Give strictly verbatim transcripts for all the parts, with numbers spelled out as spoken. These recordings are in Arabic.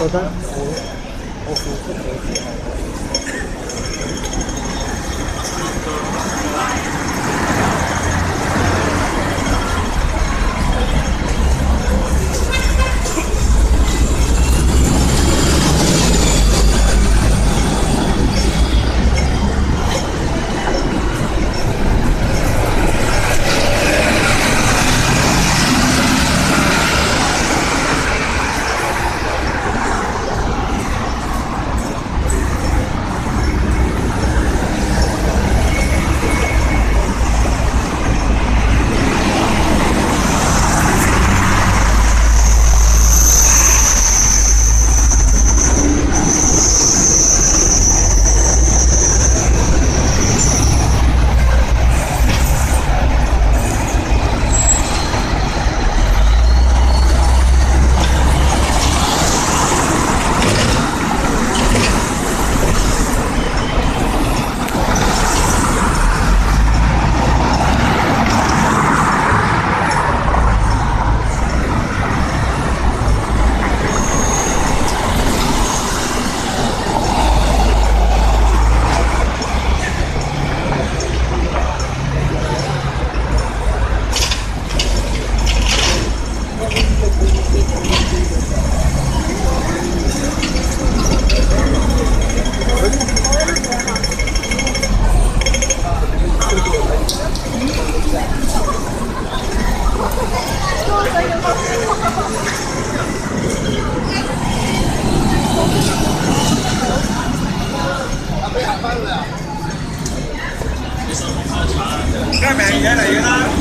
收单，我我服不可以。 这边也得一个。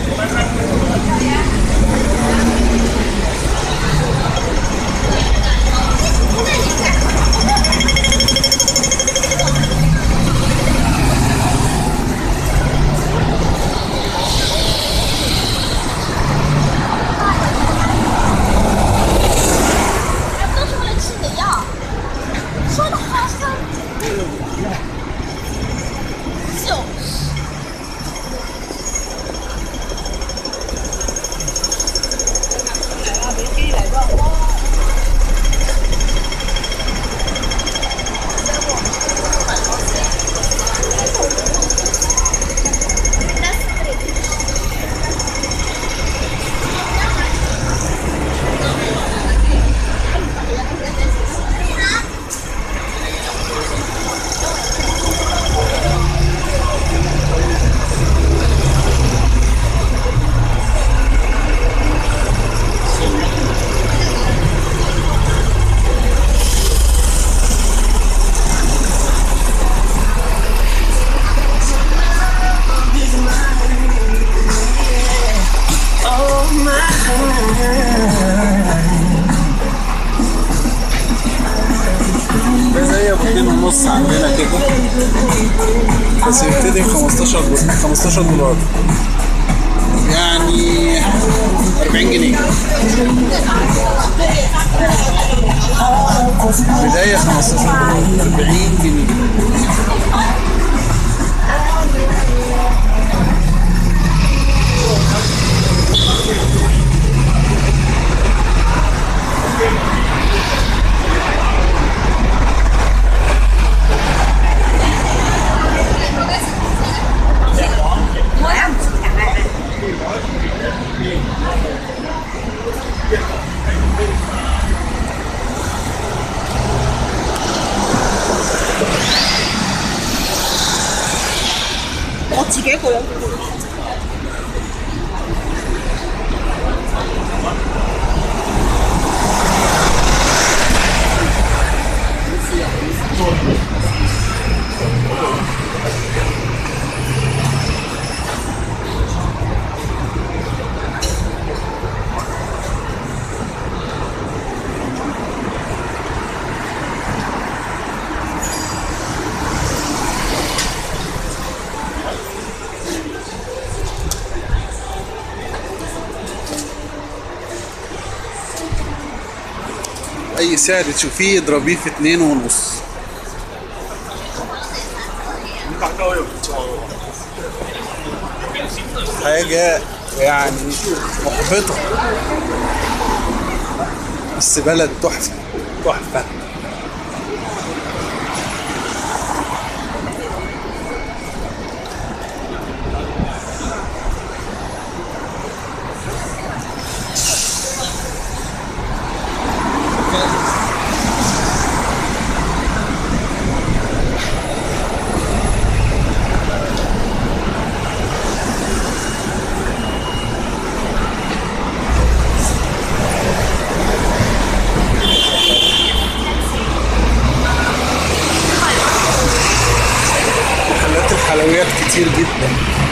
زي ابو اتنين ونص عندنا كده، بس يبتدي خمستاشر خمستاشر دولار، يعني أربعين جنيه. بداية خمستاشر دولار، أربعين جنيه. 我自己一個人。 اي سعر تشوفيه اضربيه في اتنين ونص. حاجة يعني محبطة، بس بلد تحفة. تحفة. محلات الحلويات كتير جدا.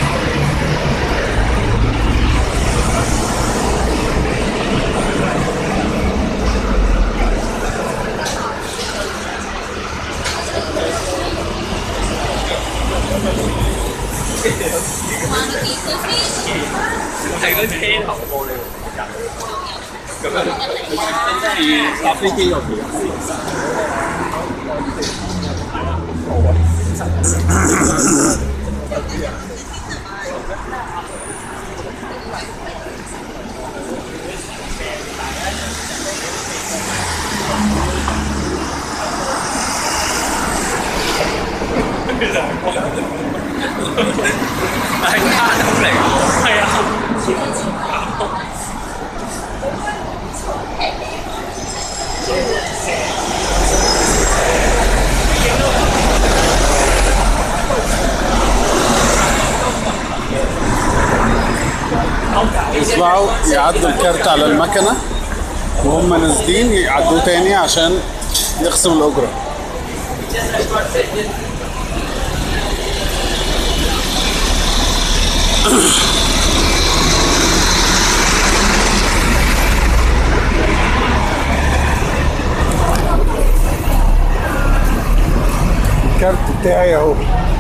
係嗰啲車頭過你咁樣，真係搭飛機嗰邊。係卡通嚟㗎，係啊。 يطلعوا يعدوا الكارت على المكنة وهم نازلين يعدوه تاني عشان يخصموا الأجرة. الكارت بتاعي اهو.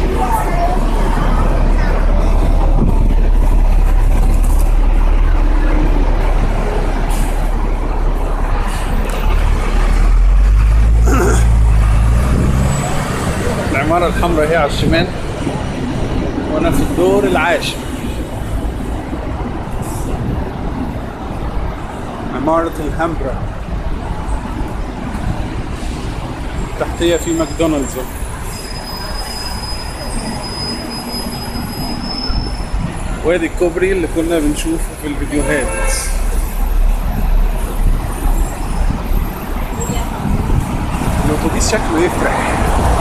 العمارة الحمراء هي على الشمال وانا في الدور العاشر. عمارة الهامبرا تحتيها في ماكدونالدز. وادي الكوبري اللي كنا بنشوفه في الفيديوهات. الاتوبيس شكله يفرح.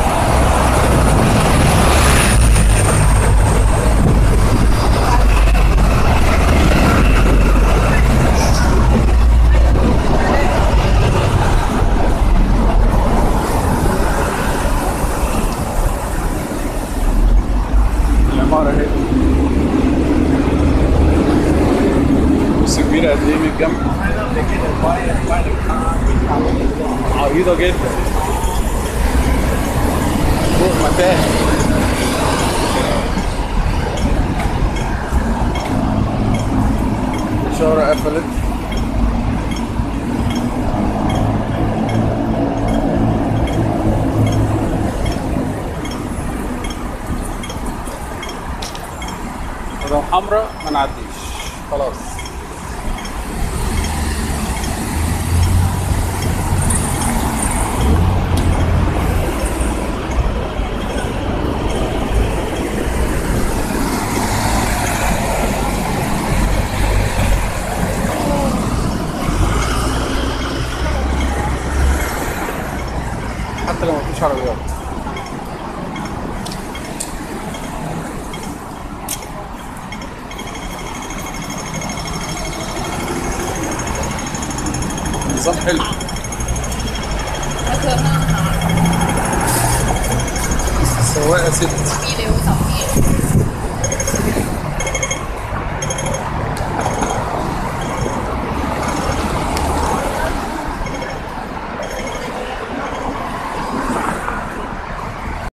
العمارة اهي بص كبيرة قد ايه من الجنب، عريضة جدا فوق متاهة. الإشارة قفلت. لو حمرا ما نعديش خلاص. حتى لو مفيش عربيات. نظام حلو. السواقة ست.